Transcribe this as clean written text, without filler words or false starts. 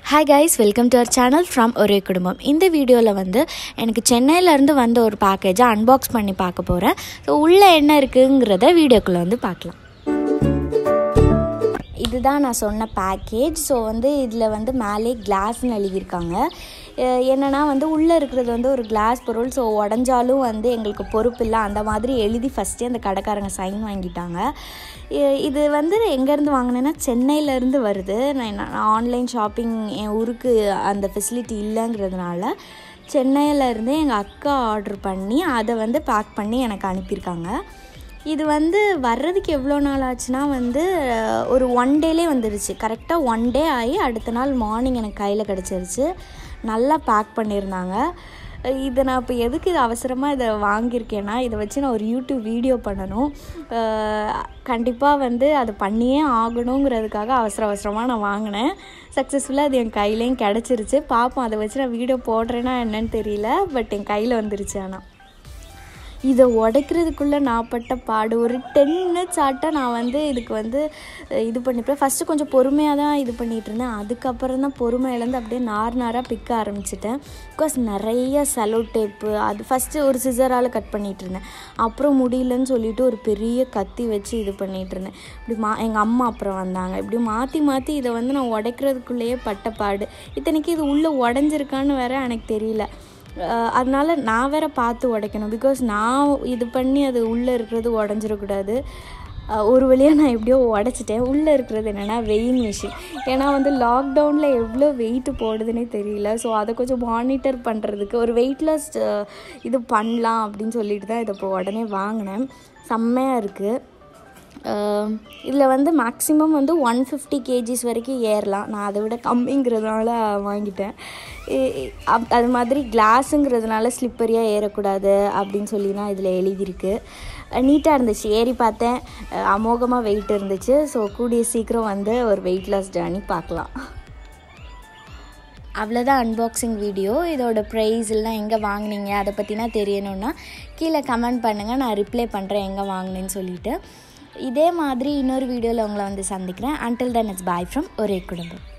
Hi guys, welcome to our channel from ஒரே குடும்பம். இந்த வீடியோவில் வந்து எனக்கு சென்னையிலேருந்து வந்த ஒரு பேக்கேஜை அன்பாக்ஸ் பண்ணி பார்க்க போகிறேன். ஸோ உள்ளே என்ன இருக்குங்கிறத வீடியோக்குள்ளே வந்து பார்க்கலாம். இதுதான் நான் சொன்ன பேக்கேஜ். ஸோ வந்து இதில் வந்து மேலே கிளாஸ்ன்னு எழுதியிருக்காங்க. என்னென்னா வந்து உள்ளே இருக்கிறது வந்து ஒரு கிளாஸ் பொருள். ஸோ உடஞ்சாலும் வந்து எங்களுக்கு பொறுப்பு இல்லை அந்த மாதிரி எழுதி ஃபஸ்ட்டே அந்த கடைக்காரங்க சைன் வாங்கிட்டாங்க. இது வந்து எங்கேருந்து வாங்கினேன்னா சென்னையிலேருந்து வருது. நான் ஆன்லைன் ஷாப்பிங் என் ஊருக்கு அந்த ஃபெசிலிட்டி இல்லைங்கிறதுனால சென்னையிலேருந்து எங்கள் அக்கா ஆர்டர் பண்ணி அதை வந்து பேக் பண்ணி எனக்கு அனுப்பியிருக்காங்க. இது வந்து வர்றதுக்கு எவ்வளோ நாள் ஆச்சுன்னா வந்து ஒரு 1 டேலே வந்துடுச்சு. கரெக்டாக 1 டே ஆகி அடுத்த நாள் மார்னிங் எனக்கு கையில் கிடச்சிருச்சு. நல்லா பேக் பண்ணியிருந்தாங்க. இதை நான் இப்போ எதுக்கு இது அவசரமாக இதை வாங்கியிருக்கேன்னா, இதை வச்சு நான் ஒரு யூடியூப் வீடியோ பண்ணணும். கண்டிப்பாக வந்து அதை பண்ணியே ஆகணுங்கிறதுக்காக அவசரமாக நான் வாங்கினேன். சக்ஸஸ்ஃபுல்லாக அது என் கையிலையும் கிடச்சிருச்சு. பார்ப்போம், அதை வச்சு நான் வீடியோ போடுறேன்னா என்னன்னு தெரியல. பட் என் கையில் வந்துருச்சு. ஆனால் இதை உடைக்கிறதுக்குள்ளே நான் பட்ட பாடு ஒரு 10 மினிட்ஸ் ஆட்ட நான் வந்து இதுக்கு வந்து இது பண்ணிப்பேன். ஃபஸ்ட்டு கொஞ்சம் பொறுமையாக தான் இது பண்ணிகிட்டு இருந்தேன். அதுக்கப்புறம் தான் பொறுமையிலேருந்து அப்படியே நாராக பிக்க ஆரம்பிச்சிட்டேன். பிகாஸ் நிறைய செலோ டேப்பு அது ஃபஸ்ட்டு ஒரு சிசரால் கட் பண்ணிகிட்டு இருந்தேன். அப்புறம் முடியலன்னு சொல்லிவிட்டு ஒரு பெரிய கத்தி வச்சு இது பண்ணிகிட்டு இருந்தேன். இப்படி எங்கள் அம்மா அப்புறம் வந்தாங்க. இப்படி மாற்றி இதை வந்து நான் உடைக்கிறதுக்குள்ளேயே பட்ட பாடு. இத்தனைக்கு இது உள்ளே உடஞ்சிருக்கான்னு வேறு எனக்கு தெரியல. அதனால் நான் வேறு பார்த்து உடைக்கணும். பிகாஸ் நான் இது பண்ணி அது உள்ளே இருக்கிறது உடஞ்சிடக்கூடாது. ஒரு வழியாக நான் எப்படியோ உடச்சிட்டேன். உள்ளே இருக்கிறது என்னென்னா வெயிங் மிஷின். ஏன்னா வந்து லாக்டவுனில் எவ்வளோ வெயிட்டு போடுதுன்னே தெரியல. ஸோ அதை கொஞ்சம் மானிட்டர் பண்ணுறதுக்கு ஒரு வெயிட்லெஸ் இது பண்ணலாம் அப்படின்னு சொல்லிட்டு தான் இதை இப்போ உடனே வாங்கினேன். செம்மையாக இருக்குது. இதில் வந்து மேக்ஸிமம் வந்து 150 kgs வரைக்கும் ஏறலாம். நான் அதை விட கம்மிங்கிறதுனால வாங்கிட்டேன். அது மாதிரி கிளாஸுங்கிறதுனால ஸ்லிப்பரியாக ஏறக்கூடாது அப்படின்னு சொல்லி தான் இதில் எழுதியிருக்கு. நீட்டாக இருந்துச்சு. ஏறி பார்த்தேன், அமோகமாக வெயிட் இருந்துச்சு. ஸோ கூடிய சீக்கிரம் வந்து ஒரு வெயிட்லெஸ் ஜர்னி பார்க்கலாம். அவ்வளோதான் அன்பாக்சிங் வீடியோ. இதோட ப்ரைஸ் எல்லாம் எங்கே வாங்கினீங்க அதை பற்றினா தெரியணுன்னா கீழே கமெண்ட் பண்ணுங்கள். நான் ரிப்ளை பண்ணுறேன் எங்கே வாங்கினேன்னு சொல்லிவிட்டு. இதே மாதிரி இன்னொரு வீடியோவில் உங்களை வந்து சந்திக்கிறேன். Until then, it's bye from ஒரே குடும்பம்.